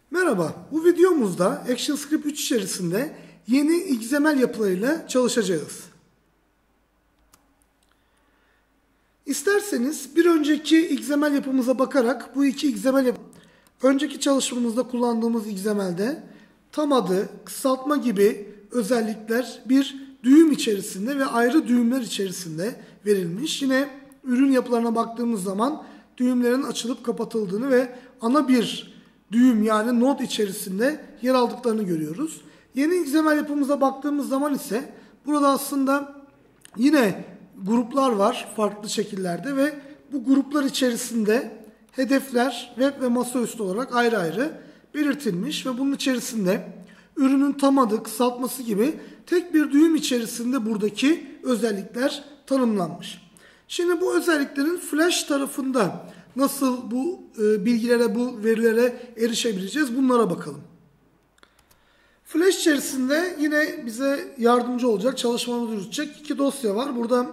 Merhaba, bu videomuzda ActionScript 3 içerisinde yeni XML yapılarıyla çalışacağız. İsterseniz bir önceki XML yapımıza bakarak bu iki önceki çalışmamızda kullandığımız XML'de tam adı, kısaltma gibi özellikler bir düğüm içerisinde ve ayrı düğümler içerisinde verilmiş. Yine ürün yapılarına baktığımız zaman düğümlerin açılıp kapatıldığını ve ana bir düğüm yani node içerisinde yer aldıklarını görüyoruz. Yeni XML yapımıza baktığımız zaman ise burada aslında yine gruplar var farklı şekillerde ve bu gruplar içerisinde hedefler web ve masaüstü olarak ayrı ayrı belirtilmiş ve bunun içerisinde ürünün tam adı, kısaltması gibi tek bir düğüm içerisinde buradaki özellikler tanımlanmış. Şimdi bu özelliklerin Flash tarafında nasıl bu bilgilere, bu verilere erişebileceğiz? Bunlara bakalım. Flash içerisinde yine bize yardımcı olacak, çalışmamızı yürütecek iki dosya var. Burada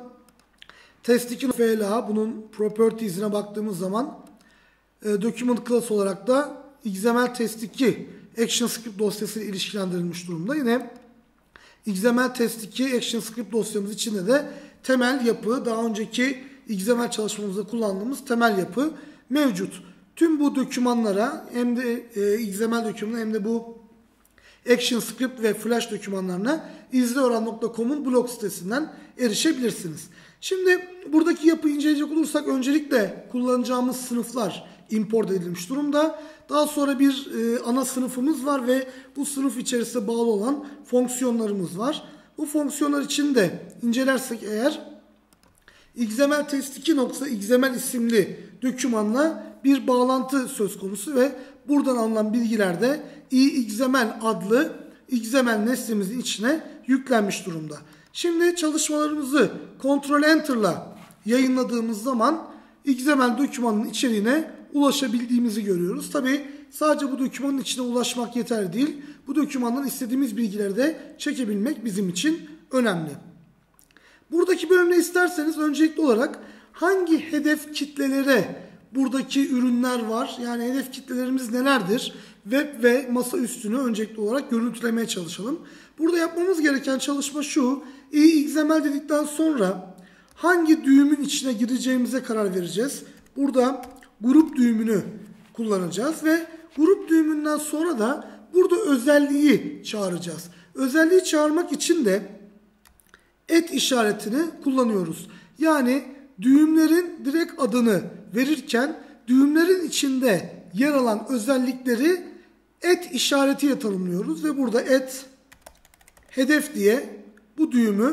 test2.fla, bunun properties'ine baktığımız zaman document class olarak da XML test2 ActionScript dosyası ile ilişkilendirilmiş durumda. Yine XML test2 ActionScript dosyamız içinde de temel yapı, daha önceki XML çalışmamızda kullandığımız temel yapı mevcut. Tüm bu dokümanlara hem de XML dokümanına hem de bu ActionScript ve Flash dokümanlarına izleöğren.com'un blog sitesinden erişebilirsiniz. Şimdi buradaki yapıyı inceleyecek olursak öncelikle kullanacağımız sınıflar import edilmiş durumda. Daha sonra bir ana sınıfımız var ve bu sınıf içerisinde bağlı olan fonksiyonlarımız var. Bu fonksiyonlar için de incelersek eğer XML test2.xml isimli dokümanla bir bağlantı söz konusu ve buradan alınan bilgiler de iXML adlı XML nesnemizin içine yüklenmiş durumda. Şimdi çalışmalarımızı Ctrl Enter'la yayınladığımız zaman XML dokümanın içeriğine ulaşabildiğimizi görüyoruz. Tabi sadece bu dokümanın içine ulaşmak yeterli değil. Bu dokümandan istediğimiz bilgileri de çekebilmek bizim için önemli. Buradaki bölümde isterseniz öncelikli olarak hangi hedef kitlelere buradaki ürünler var? Yani hedef kitlelerimiz nelerdir? Web ve masaüstünü öncelikli olarak görüntülemeye çalışalım. Burada yapmamız gereken çalışma şu. iXML dedikten sonra hangi düğümün içine gireceğimize karar vereceğiz. Burada grup düğümünü kullanacağız ve grup düğümünden sonra da burada özelliği çağıracağız. Özelliği çağırmak için de et işaretini kullanıyoruz. Yani düğümlerin direkt adını verirken düğümlerin içinde yer alan özellikleri et işaretiyle tanımlıyoruz ve burada et hedef diye bu düğümü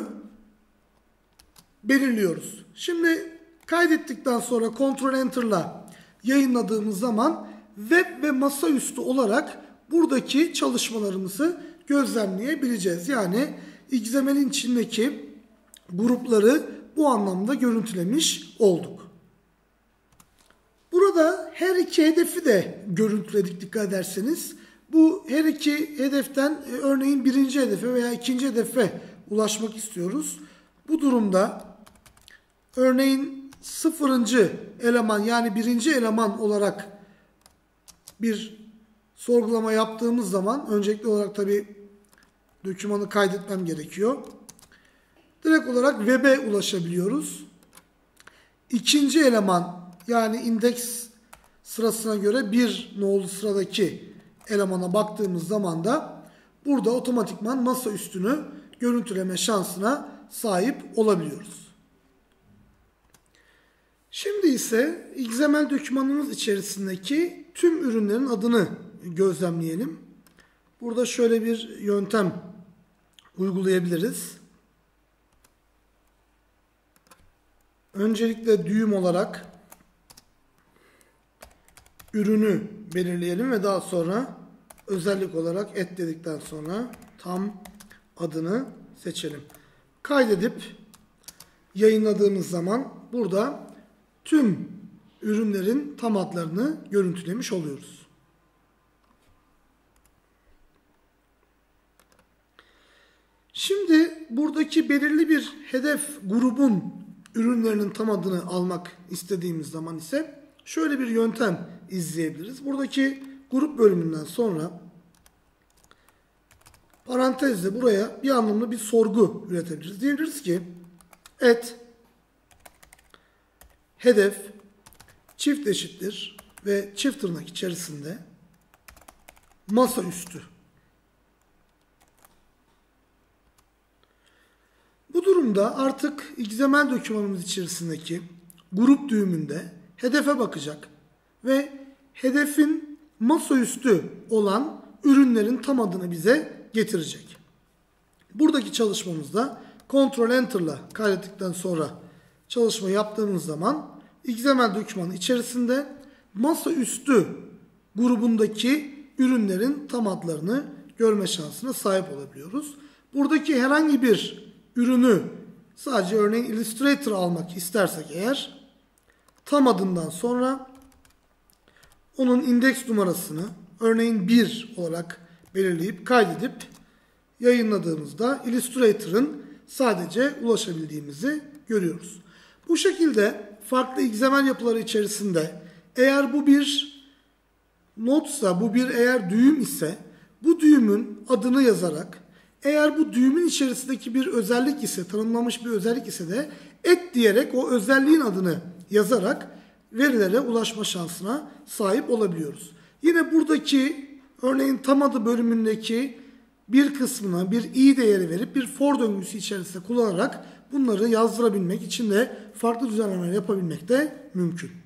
belirliyoruz. Şimdi kaydettikten sonra Ctrl Enter'la yayınladığımız zaman web ve masaüstü olarak buradaki çalışmalarımızı gözlemleyebileceğiz. Yani XML'in içindeki grupları bu anlamda görüntülemiş olduk. Burada her iki hedefi de görüntüledik dikkat ederseniz. Bu her iki hedeften örneğin birinci hedefe veya ikinci hedefe ulaşmak istiyoruz. Bu durumda örneğin sıfırıncı eleman yani birinci eleman olarak bir sorgulama yaptığımız zaman öncelikli olarak tabi dokümanı kaydetmem gerekiyor. Direkt olarak web'e ulaşabiliyoruz. İkinci eleman yani indeks sırasına göre bir nolu sıradaki elemana baktığımız zaman da burada otomatikman masa üstünü görüntüleme şansına sahip olabiliyoruz. Şimdi ise XML dokümanımız içerisindeki tüm ürünlerin adını gözlemleyelim. Burada şöyle bir yöntem uygulayabiliriz. Öncelikle düğüm olarak ürünü belirleyelim ve daha sonra özellik olarak et dedikten sonra tam adını seçelim. Kaydedip yayınladığımız zaman burada tüm ürünlerin tam adlarını görüntülemiş oluyoruz. Şimdi buradaki belirli bir hedef grubun ürünlerinin tam adını almak istediğimiz zaman ise şöyle bir yöntem izleyebiliriz. Buradaki grup bölümünden sonra parantezle buraya bir anlamda bir sorgu üretebiliriz. Diyebiliriz ki hedef çift eşittir ve çift tırnak içerisinde masaüstü. Bu durumda artık XML dokümanımız içerisindeki grup düğümünde hedefe bakacak ve hedefin masaüstü olan ürünlerin tam adını bize getirecek. Buradaki çalışmamızda Ctrl Enter'la kaydettikten sonra çalışma yaptığımız zaman XML dokümanı içerisinde masaüstü grubundaki ürünlerin tam adlarını görme şansına sahip olabiliyoruz. Buradaki herhangi bir ürünü sadece örneğin Illustrator almak istersek eğer tam adından sonra onun indeks numarasını örneğin 1 olarak belirleyip kaydedip yayınladığımızda Illustrator'ın sadece ulaşabildiğimizi görüyoruz. Bu şekilde farklı XML yapıları içerisinde eğer bu bir notsa, bu bir eğer düğüm ise bu düğümün adını yazarak, eğer bu düğümün içerisindeki bir özellik ise, tanımlanmış bir özellik ise de diyerek o özelliğin adını yazarak verilere ulaşma şansına sahip olabiliyoruz. Yine buradaki örneğin tam adı bölümündeki bir kısmına bir i değeri verip bir for döngüsü içerisinde kullanarak bunları yazdırabilmek için de farklı düzenlemeler yapabilmek de mümkün.